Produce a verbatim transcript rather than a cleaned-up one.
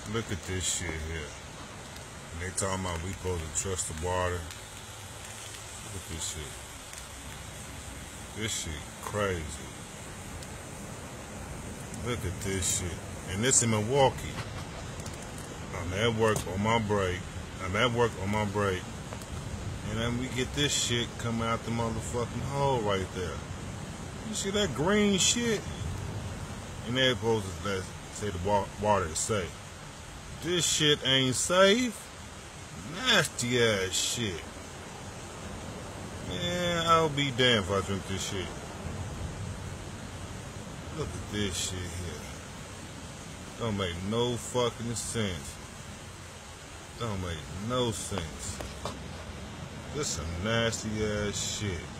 Look at this shit here. And they talking about we supposed to trust the water. Look at this shit. This shit crazy. Look at this shit. And this in Milwaukee. I'm at work on my break. I'm at work on my break. And then we get this shit coming out the motherfucking hole right there. You see that green shit? And they're supposed to let, say the water is safe. This shit ain't safe. Nasty ass shit. Man, I'll be damned if I drink this shit. Look at this shit here. Don't make no fucking sense. Don't make no sense. This some nasty ass shit.